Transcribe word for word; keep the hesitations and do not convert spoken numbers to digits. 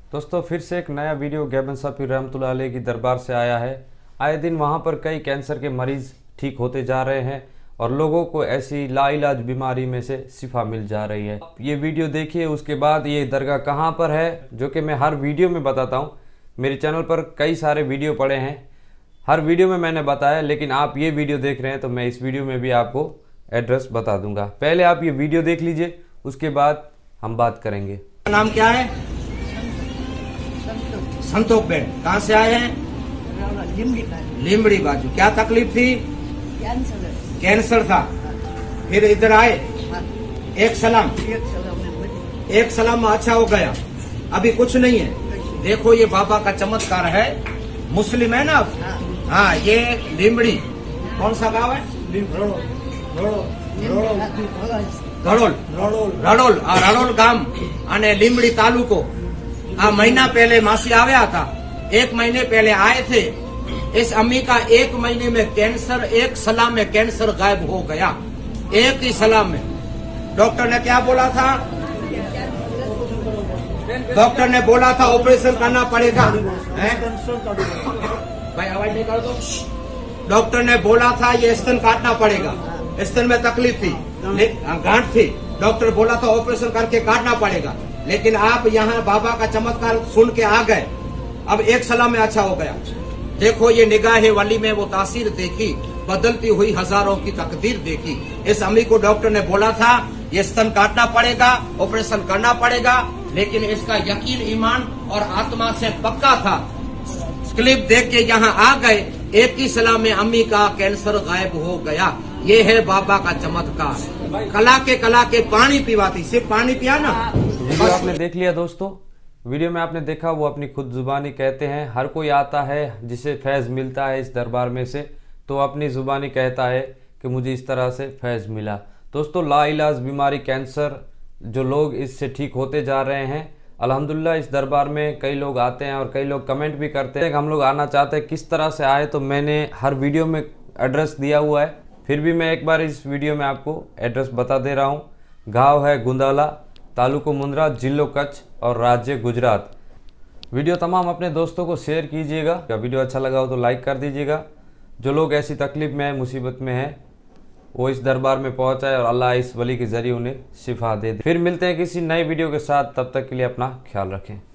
दोस्तों फिर से एक नया वीडियो गैबन साहब रहमतुल्लाह अलैह की दरबार से आया है। आए दिन वहाँ पर कई कैंसर के मरीज़ ठीक होते जा रहे हैं और लोगों को ऐसी लाइलाज बीमारी में से शिफा मिल जा रही है। ये वीडियो देखिए, उसके बाद ये दरगाह कहाँ पर है, जो कि मैं हर वीडियो में बताता हूँ। मेरे चैनल पर कई सारे वीडियो पड़े हैं, हर वीडियो में मैंने बताया, लेकिन आप ये वीडियो देख रहे हैं तो मैं इस वीडियो में भी आपको एड्रेस बता दूंगा। पहले आप ये वीडियो देख लीजिए, उसके बाद हम बात करेंगे। नाम क्या है? संतोष बेन। कहाँ से आए हैं? लिमड़ी बाजू। क्या तकलीफ थी? कैंसर था। फिर इधर आए, एक सलाम एक सलाम में अच्छा हो गया। अभी कुछ नहीं है। देखो ये बाबा का चमत्कार है। मुस्लिम है ना आप? हाँ, ये लिमड़ी कौन सा गांव है? रड़ोल रड़ोल रड़ोल गाम અને લીમડી તાલુકો। आ महीना पहले मासी आया था, एक महीने पहले आए थे। इस अम्मी का एक महीने में कैंसर, एक सलाह में कैंसर गायब हो गया, एक ही सलाह में। डॉक्टर ने क्या बोला था? डॉक्टर ने बोला था ऑपरेशन करना पड़ेगा। भाई आवाज नहीं कर दो। डॉक्टर ने बोला था ये स्तन काटना पड़ेगा, स्तन में तकलीफ थी, गांठ थी। डॉक्टर बोला था ऑपरेशन करके काटना पड़ेगा, लेकिन आप यहाँ बाबा का चमत्कार सुन के आ गए। अब एक सलाह में अच्छा हो गया। देखो ये निगाहे वली में वो तासीर देखी, बदलती हुई हजारों की तकदीर देखी। इस अम्मी को डॉक्टर ने बोला था ये स्तन काटना पड़ेगा, ऑपरेशन करना पड़ेगा, लेकिन इसका यकीन, ईमान और आत्मा से पक्का था। क्लिप देख के यहाँ आ गए, एक ही सलाह में अम्मी का कैंसर गायब हो गया। ये है बाबा का चमत्कार। कला के कला के पानी पिवाती, सिर्फ पानी पिया ना। वीडियो आपने देख लिया दोस्तों। वीडियो में आपने देखा वो अपनी खुद जुबानी कहते हैं। हर कोई आता है जिसे फैज़ मिलता है इस दरबार में से, तो अपनी जुबानी कहता है कि मुझे इस तरह से फैज़ मिला। दोस्तों लाइलाज बीमारी कैंसर, जो लोग इससे ठीक होते जा रहे हैं, अल्हम्दुलिल्लाह। इस दरबार में कई लोग आते हैं और कई लोग कमेंट भी करते हैं हम लोग आना चाहते हैं, किस तरह से आए, तो मैंने हर वीडियो में एड्रेस दिया हुआ है। फिर भी मैं एक बार इस वीडियो में आपको एड्रेस बता दे रहा हूँ। गाँव है गुंदाला, तालुको मुंद्रा, जिलो कच्छ और राज्य गुजरात। वीडियो तमाम अपने दोस्तों को शेयर कीजिएगा। वीडियो अच्छा लगा हो तो लाइक कर दीजिएगा। जो लोग ऐसी तकलीफ में है, मुसीबत में है, वो इस दरबार में पहुंचाए और अल्लाह इस वली के जरिए उन्हें शिफा दे दे। फिर मिलते हैं किसी नए वीडियो के साथ, तब तक के लिए अपना ख्याल रखें।